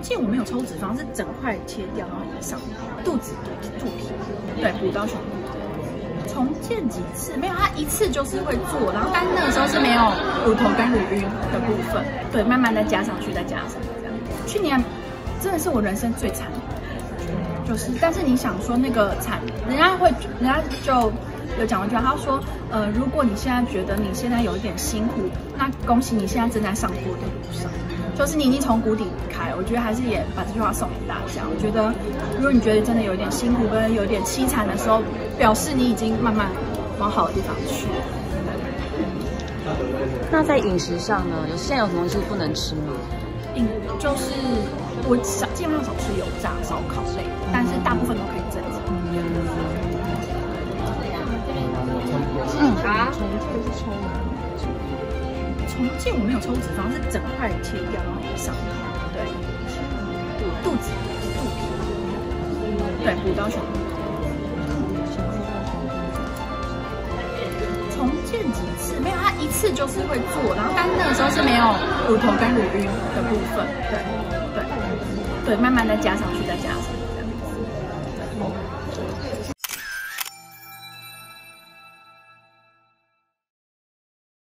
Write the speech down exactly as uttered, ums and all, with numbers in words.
建我没有抽脂肪，是整块切掉，然后移上肚子、肚皮，对，补到胸部。重建几次？没有，他一次就是会做，然后但是那个时候是没有乳头跟乳晕的部分，对，慢慢再加上去，再加上这样。去年真的是我人生最惨，就是，但是你想说那个惨，人家会，人家就有讲过一句话，他说，呃，如果你现在觉得你现在有一点辛苦，那恭喜你现在正在上坡的路上。就是你已经从谷底离开，我觉得还是也把这句话送给大家。我觉得，如果你觉得真的有点辛苦跟有点凄惨的时候，表示你已经慢慢往好的地方去。 那在饮食上呢，有现在有什么东西不能吃吗？ 饮就是我少尽量少吃油炸、烧烤类，但是大部分都可以正常。嗯，好。重建我没有抽脂肪，是整块切掉，然后移上对，肚子、肚皮，对，补到胸部。重建几次？没有，他一次就是会做，然后但是那个时候是没有乳头跟乳晕的部分，对，对，对，慢慢再加上去，再加上。